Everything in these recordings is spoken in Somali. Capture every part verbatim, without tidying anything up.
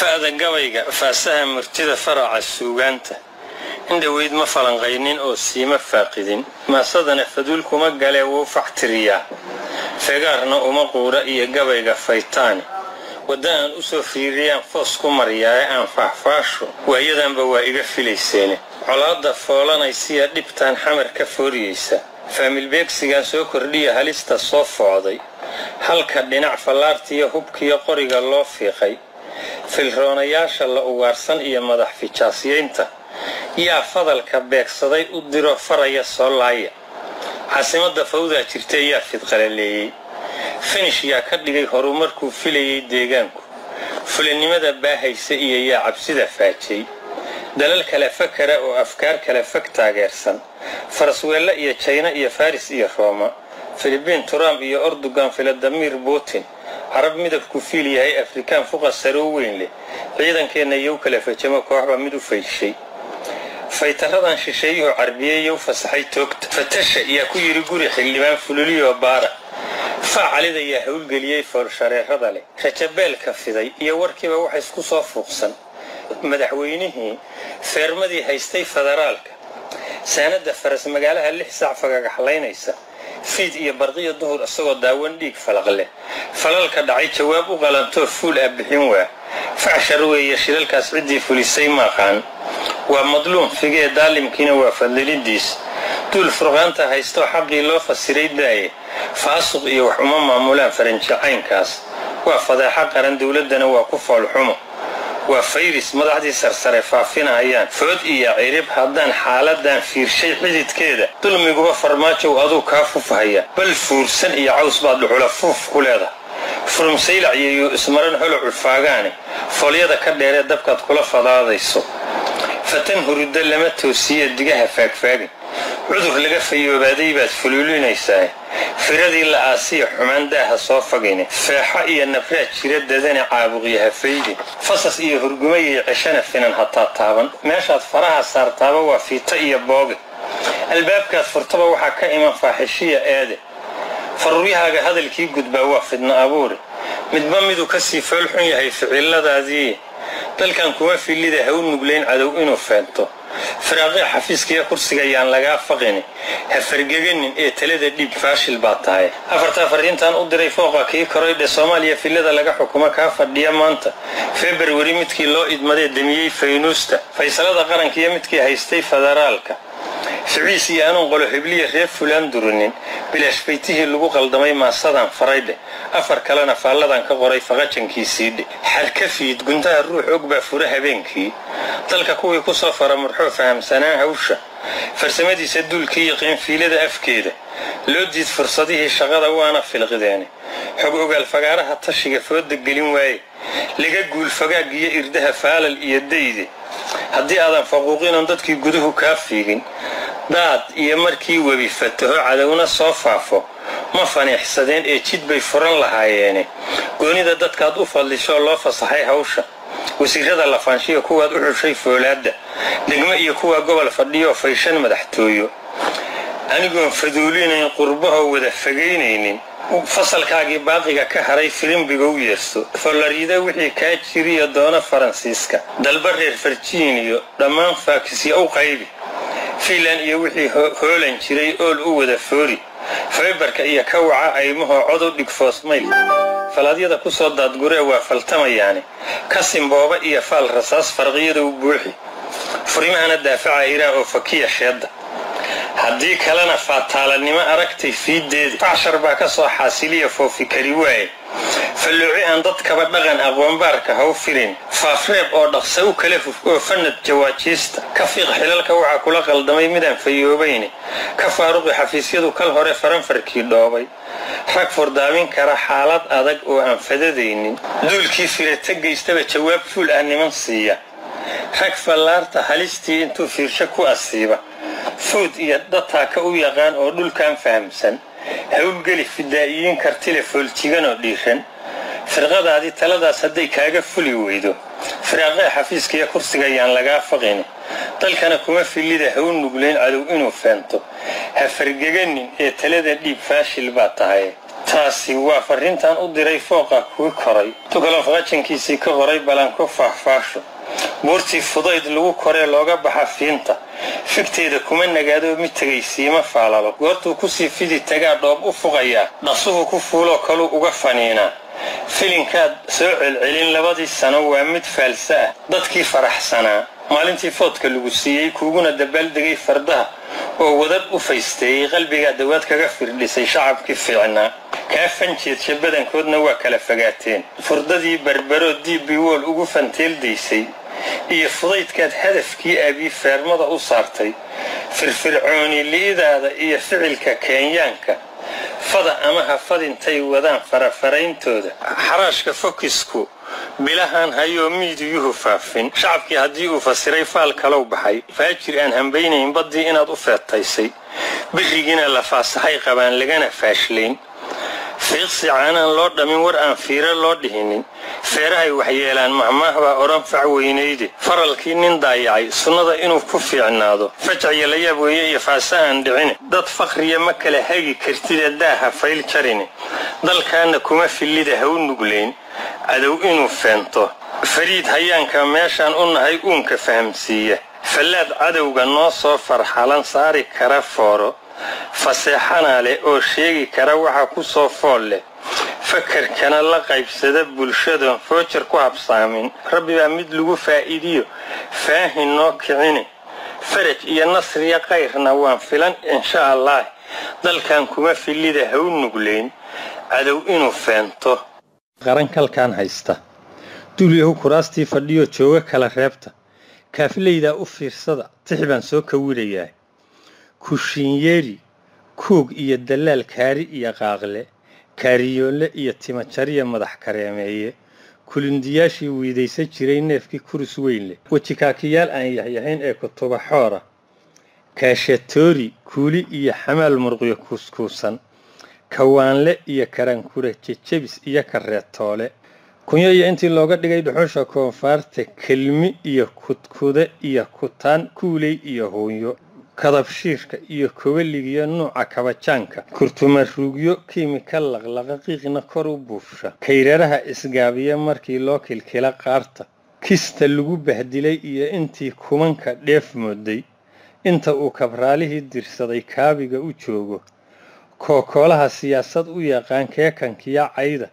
fa'da gabayga faasaha murtida faraca suugaanta indhaweyd ma falanqaynin oo siima faaqidin maasadana faduul kuma gale wuu factiriyaa feegaarna uma quura iyo gabayga faytaani wadaan u soo fiiriyaan foos ku mariyaa aan faahfaasho waayadanba waa iga filayseene colaada foolanaysiya dhibtaan xamar ka fooriyeysa faamil beegsigan soo kordhiya halista soo foocday halka dhinac fallaartiyo hubkiyo qoriga loo fiiqay filroonayaasha la ugaarsan iyo madax fijaasyeynta yaa fadalka beegsaday u diro faraya soo laaya caasimada fawda jirtay yaa fidqalaleeyay finish yaa ka dhigay horumarkuu filayay deegaanku fulinimada baahaysa iyo yaa cabsida faajay dalal kala fakara oo afkaar kala fag taageersan farasweella iyo China iyo Faris iyo Roma Philippine Trump iyo Erdogan Vladimir Putin عرب مدف كفيلي هاي أفريكان فوق السروين لي عيداً كأنه يوكل فجمع كوحبا مدو في شيء فيتردان شيء عربية يوفسحي توكت فتشا يكو يرقوري حلمان فلولي وبارا فعلي ذا يهول قليي فرشاري هذا لي فتبال كفي ذا يوركي بوحي سكوصا فوقسا مدحوينه فيرمدي هايستي فدرالك ساند فرس مقالها اللي حسع فقاق حلينيسا فيد iyo barqiyo duhur asagoo daawan dhiig falaqle falalka dhacay jawaab u qalanto fuul abixin waa faashar weeye shilalkaas cidii fulisay maqaan waa madluum figee daalimkiina waa fadlidiis dul furqaanta haysto xaqii loo fasiray daaye faasuq iyo wax uma maamulaan faranjacaynkaas waa fadaaxa qaran dawladana waa ku foolxumo waa fayris madaxdii sarsare faafinayaan food iyo cirib haddaan xaaladan fiirshay xididkeeda dulmiguba farmaajo aduu ka fufahaya bal fuursan iyo caws baad dhuxula fuf ku leedahay furumsaylac iyo ismaran holo faagaane foliyada ka dheeree dabkaad kula fadaadayso fatan hurida lama toosiyo digaha faagfaagin cudur laga fayoobaaday baad fuluulinaysaa firadii la aasiyo xumaan daaha soo fagayne feexa iyo nafraad jira dadana caabuqiyaha faydi fasas iyo hurgumay iyo cishana finan hataa taaban meeshaad faraha saartaaba waa fiita iyo booge albaabkaas furtaba waxaa ka iman faaxishiya eede faruuriyahaaga hadalkii gudbaa waa fidna abuuri midba miduu ka sii foolxun yahay ficiladaadii dalkan kuma filida ha u nugleyn cadow inuu feento firaaqii xafiiskiya kursiga yaan lagaa faqini ha fargeganin ee talada dhiib faashil baa tahay afarta fariintan u diray fooqa kii koreydhe Soomaaliya filada laga xukumo ka fadhiya maanta February midkii loo idmaday damiyay Faynuusta faysalada qaranka iyo midkii haystay federaalka شعيسي أنا نقول حبلية ريف فلان درنين بلاش بيته اللي بقول دمي مع صدام فريدة أفر كلنا فعلنا كقري فقتشن كيسيد حال كفيد قنتها الروح عقبة فرها بينكي تلك كوي كصفر مرحوف فهم سنة هوشة فرسمدي سدوا الكيقين في لذا أفكيده لو جيت فرصته الشغلة وأنا في الغداني حقوق الفقارة هتشيق فود الجلين واي لقى جول فقاق يردها فعل اليديدي هدي هذا فقوقين عندك جوده كافيين داد يمركي وبيفتحوا عدونا صفافه ما فني حسدين إيشيد بيفرن لهايني قوني ده دت كاد أوفل إن شاء الله فصحيح هوشة وسيرة الله فانشي يكوا أروح شيء فولاد دقمة يكوا قبل فديو فيشن مدحتويو أنا قوم فدولين قربها ودفقينين فصل كاجي باقي كهري فيلم بيجويرسو فلاريدا وحي كاتشيري دونا فرانسيسكا دالبر الفرتشينيو دمان فاكسي أو قيبي فيلان يوحي هولن شري أول أود فوري فيبرك إيا كوعة أيمها عضو ديك فاسميل فلادية دا كسو داد قرأ وفلتما يعني كاسم بابا إيا فال رصاص فرغير وبوحي فريمهنا الدافع إيراء وفكية شادة هدي كلنا فاتالا نما أركتي في ديد فعشر باكسو حاسلية فوفي كريواي فاللوعي أن ضد كبدغن أقوان باركة هو فيلين فافريب أو دقسو كلف فند جواجيست كفيق حلال كوعا كلا قلدمي مدان فيوبيني كفاروق حفيسيدو كالهوري فرنفركي دوبي رك فردامين كرا حالات أدق أو أنفددينين دول كيف يتجيستبه جواب فول أني منصية رك فلارتا هالستي انتو فيرشكو أصيبة فود يدتها كأو يغان أو دول كان فهمسن هول قلي فدائيين كارتيلي فولتيغان أو ديخن فرقة هذه تلدا صدي كاغا فولي ويدو فرقة حفيز كيا كرسي يان لغا فقيني طل كان كما في اللي ده هون نقولين عدو إنو فانتو هفرقاقنين إيه تلدا ديب فاشل باتهاي taasi waa fariintan u diray fooqa kuwi koray tugala faqajankiisii ka horay balanko faahfaasho buurtii fudayd lagu koree looga baxa fiinta fikteeda kuma nagaado mid tagaysiima faalalo goortuu ku sii fidi tagaa dhoob u fuqayaa dhaqsuhu ku fuulo kalu uga faniinaa filinkaad soo celcelin labadii sano waa mid faalsa ah dadkii faraxsanaa maalintii foodka lagu siiyey kuuguna dabaaldegay fardaha oo wadad u faysteeyey qalbiga dawaad kaga firdhisay shacabkii fiicnaa kaa fanjeedsha badankoodna waa kala fogaateen furdadii barbaro diibbi wool ugu fanteeldaysay iyo fudaydkaad hadafkii aabii feermada u saartay firfircooni liidaada iyo ficilka keenyaanka fada ama hafadintay wadaan farafarayntooda xaraashka fokisku bilahan hayoo miidiyuhu faafin shacabkii haddii uu fasiray faal kalow baxay faajir aan hambaynayn baddii inaad u feetaysay birigiina la faasahay qabaan lagana faashlayn fiiqsi caanaan loo dhamin war aan fiiro loo dhihinin feerahay waxyeelaan mahmaah baa odhan fac weynayde faralkii nin daayacay sunnada inuu ku fiicnaado fajciya la yaab weeye iyo faasahan dhicine dad fakhriya ma kala hagi kartida daaha fayl jarine dalkaana kuma fillida ha u nuglayn cadow inuu feento fariid hayaanka meeshaan u nahay uunka fahamsiiya fallaad cadowga noo soo farxalan saari kara fooro faseexana leh oo sheegi kara waxa ku soo fool leh fakarkana la qaybsada bulshadan foojar ku habsaamin rabbi baa mid lagu faa'iidiyo faahin noo kicine faraj iyo nasriya qayrna waan filan insha allah dalkan kuma fillida ha u nuglayn cadow inuu feento qarankalkan haysta duuliyahu kuraastii fadhiyo jooga kala reebta kaafilayda u fiirsada tixbaan soo kawirayaa kushiinyeeri kuug iyo dalaal kaari iyo qaaqle kaariyoole iyo timajariya madax kareemeeye kulindiyaashii wiidaysan jiray neefkii kurus weyn leh wejikaakiyaal aan yahyahayn ee kutuba xoora kaashatoori kuuli iyo xamaal murqiyo kuuskuusan kawaanle iyo karankure jejebis iyo kareetoole kunyo iyo intii looga dhigay dhuxusha koonfaarta kelmi iyo kudkude iyo kutaan kuuley iyo hooyo kadabshiirka iyo kobaligiyo nuuca kabajaanka kurtumaruugyo kiimika laqlaqa qiiqna kor u buufsha kayraraha isgaabiya markii loo kilkila qaarta kista lagu bahdilay iyo intii kumanka dheef mooday inta uu kabraalihii dirsaday kaabiga u joogo kookoolaha siyaasad u yaqaan keekankiya cayda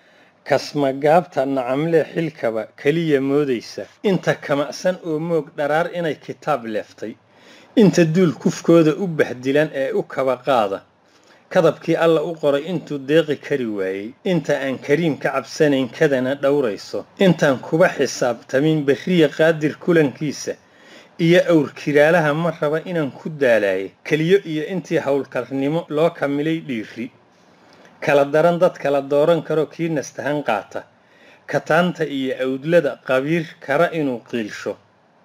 kasmagaabta nacamle xilkaba kaliya moodaysa inta kamacsan oo moog dharaar inay kitaab leeftay inta duul kufkooda u bahdilan ee u kaba qaada kadabkii alla u qoray intuu deeqi kari waayey inta aan kariim ka cabsanayn kadana dhowrayso intaan kuba xisaabtamin bariya qaadir kulankiisa iyo awr kiraalaha ma raba inaan ku daalaayay kaliyo iyo intii howlkarnimo loo kamilay dhiiri kala daran dad kala dooran karo kii nastahan qaata kataanta iyo awdlada qabiir kara inuu qiilsho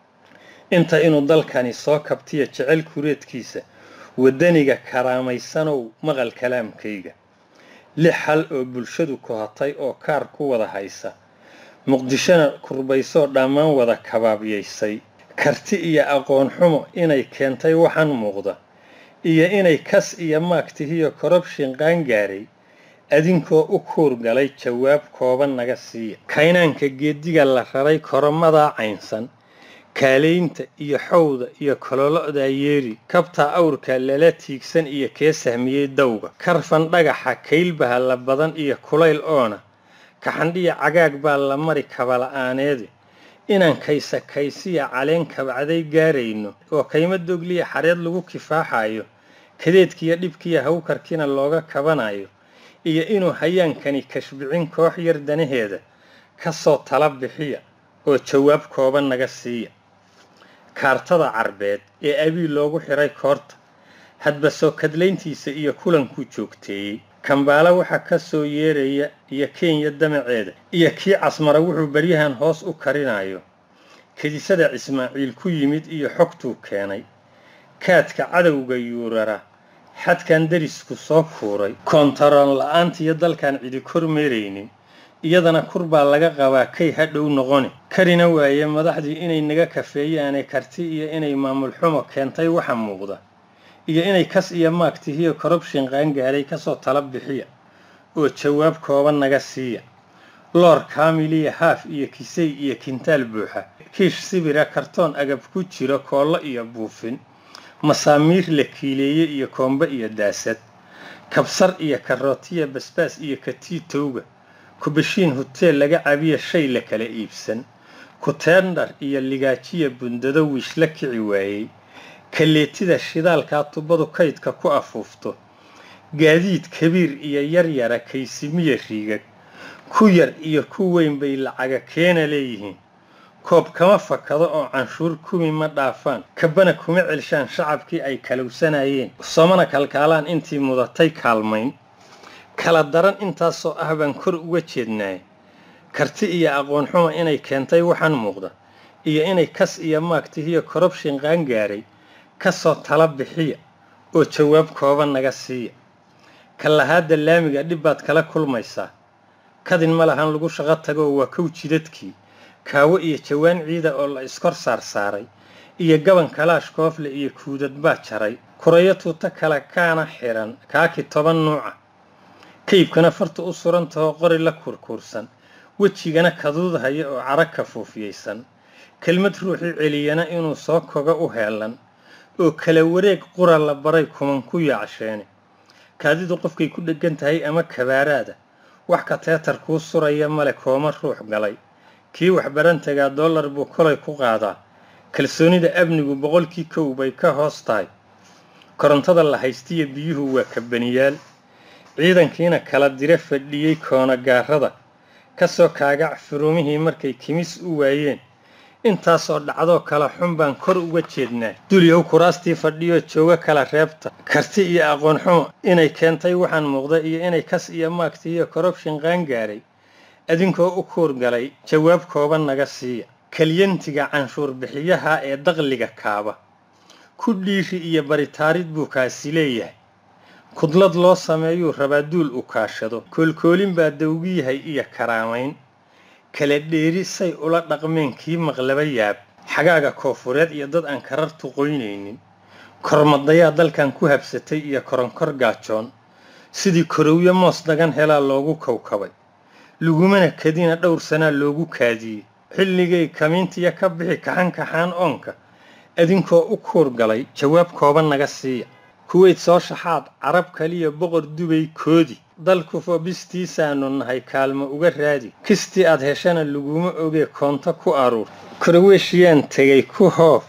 inta inuu dalkani soo kabtiyo jecel kureedkiisa wadaniga karaamaysanow maqal kalaamkayga lix hal oo bulshadu ku hatay oo kaar ku wada haysa muqdishona kurbaysoo dhammaan wada kabaabiyaysay karti iyo aqoon xumo inay keentay waxaan muuqda iyo inay kas iyo maagtihiyo corruption qaan gaaray adinkoo u kuur galay jawaab kooban naga siiya kaynaanka geediga la raray koromada caynsan kaaleynta iyo xowda iyo kololoda yeeri kabta awrka lala tiigsan iyo kee sahmiyey dawga karfan dhagaxa kaylbaha la badan iyo kulayl oona kaxandhiya cagaag baa la mari kabala'aaneedi inaan kaysa kaysiya caleen kabacday gaarayno oo kayma dogliya xareed lagu kifaaxayo kadeedkiiyo dhibkiiyo hawkarkiina looga kabanayo iyo inuu hayaankani kashbicin koox yar danaheeda ka soo tala bixiya oo jawaab kooban naga siiya kaartada carbeed ee abii loogu xiray koorta hadba soo kadlayntiisa iyo kulankuu joogteeyey kambaala waxa ka soo yeeraya iyo Kenya damaceeda iyo kii casmara wuxuu baryahan hoos u karinayo kadisada Ismaaciil ku yimid iyo xogtuu keenay kaadka cadawga yuurara xadkan darisku soo kuuray kontarool la'aantii dalkan cidi kormeereynin iyadana kurbaa laga qabaa kay hadhow noqoni karina waaye madaxdii inay naga kafeeyaan karti iyo inay maamul xumo keentay waxa muuqda iyo inay kas iyo maagtihiyo corruption qaan gaaray ka soo tala bixiya oo jawaab kooban naga siiya. loor kaamiliya haaf iyo kisay iyo kintaal buuxa, kiish sibira kartoon agab ku jiro koollo iyo buufin, masaamiir la kiileeye iyo koombe iyo daasad, kabsar iyo karootiya basbaas iyo katiitowga, kubashiin huteel laga cabiya shay la kala iibsan, kuteendhar iyo ligaajiya bundado wiish la kici waayey, kaleetida shidaalkaa tubadu kaydka ku afuufto, gaadiid kabiir iyo yaryara kaysimiya riigag, ku yar iyo ku weyn bay lacaga keena leeyihiin. koob kama fakado oo canshuur kumi ma dhaafaan, kabana kuma celshaan shacabkii ay kalowsanayeen, soomana kalkaalaan intii mudatay kaalmayn. kala daran intaasoo ah baan kor uga jeednaay, karti iyo aqoon xuma inay keentay waxaan muuqda, iyo inay kas iyo maagtihiyo corruption qaangaaray kasoo tala bixiya oo jawaab kooban naga siiya. kallahaada laamiga dhib baad kala kulmaysaa, kadin ma lahan lagu shaqo tago waa kow jidadkii, kaawo iyo jawaan ciida oo la iskor saar saaray, iyo gaban kalaash koofle iyo kuudad baa jaray, kurayo tuuta kale kaana xiran kaaki toban nuuca, kaybkana farta u surantahoo qori la kurkuursan, wejigana kaduudhaya oo cara ka fuufiyeysan, kelmad ruuxii celiyana inuu soo koga u heelan, oo kala wareeg qura la baray kuman ku yaacsheene. kaadidu qofkay ku dheggan tahay ama kabaaraada, wax ka teetar kuu suraya male kooma ruux galay, kii wax baran tagaa dollar buu kolay ku qaadaa, kalsoonida amnigu boqolkii kow bay ka hoos tahay, korontada la haystiya biyuhu waa kabaniyaal, ciidankiina kala dire fadhiyey koona gaarada, kasoo kaagac furumihii markay kimis u waayeen. intaasoo dhacdoo kala xun baan kor uga jeednaa, dulyow kuraastii fadhiyo jooga kala reebta, karti iyo aqoon xumo inay keentay waxaan muuqda, iyo inay kas iyo maagti iyo corruption qaangaaray, adinkoo u kuur galay jawaab kooban naga siiya. kalyantiga canshuur bixiyaha ee dakhliga kaaba, ku dhiiri iyo baritaarid buu kaasi leeyahay, kudlad loo sameeyuu rabaa duul u kaashado, koolkoolin baa dawgi yahay iyo karaamayn, kala dheeri say ula dhaqmeen kii maqlaba yaab, xagaaga koofureed iyo dad aan karartu qoynaynin, kormadayaa dalkan ku habsatay iyo koronkor gaajoon, sidii korowyo moos dagan helaa loogu kowkabay, lagumana kadina dhowr sanaa loogu kaadiyey, xilligay kamiintiya ka bixi kaxan kaxaan oonka, adinkoo u kuur galay jawaab kooban naga siiya. kuweyd soo shaxaad carab kaliya boqor dubay koodi, dalku foobistiisaanu nahay kaalmo uga raadi, kistii aad heshana laguma ogee koonto ku aruur, korweeshiyaan tegay ku hoof,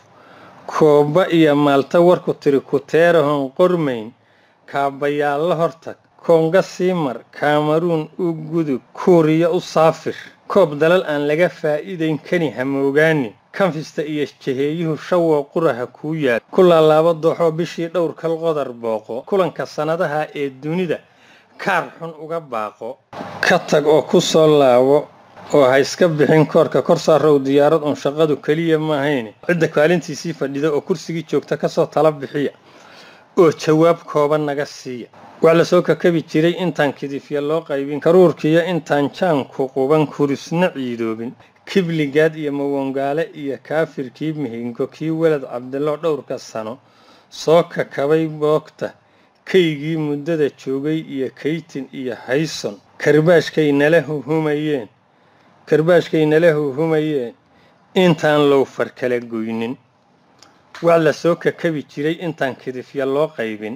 kooba iyo maalta warku tiri ku teerahon qormayn, kaabayaalla hortag, koonga sii mar, kaamaruun u gudub, kuuriya u saafir, koob dalal aan laga faa'iidayn kani hamoogaanin, kanfista iyo jaheeyuhu shawoo quraha kuu yaal, ku laalaabo dooxoo bishii dhowr kal qodar booqo, kulanka sannadaha ee dunida kaar xun uga baaqo, ka tag oo ku soo laabo oo ha iska bixin koorka kor saarow diyaarad un shaqadu keliya maahayne, cidda kaalintiisii fadhida oo kursigii joogta kasoo tala bixiya oo jawaab kooban naga siiya. wax la soo kakabi jiray intaan kidifya loo qaybin, karuurkiyo intaan jaanku quban kurisna ciidoobin, kibligaad iyo mawongaale iyo kaafirkii mihingo, kii welad cabdillo dhowrka sano soo kakabay boogta, kaygii muddada joogay iyo kaytin iyo hayson, karbaashkay nala huhumayeen karbaashkay nala huhumayeen intaan low far kala goynin. wax la soo kakabi jiray intaan kidifya loo qaybin,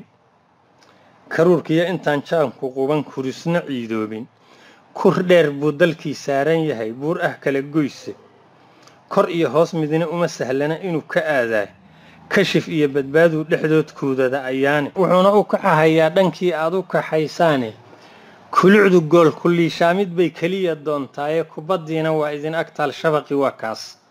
karuurkiyo intaan jaanku quban kurisna ciidoobin, kur dheer buu dalkii saaran yahay buur ah kala goyse, kor iyo hoos midna uma sahlana inuu ka aadaa, kashif iyo badbaaduu dhexdood kuudada ayaane, wuxuuna u kacahayaa dhankii aad u kaxaysaane, kulucdu gool kulliishaamid bay keliya doontaaye, kubaddiina waa idin agtaal shabaqi waa kaas.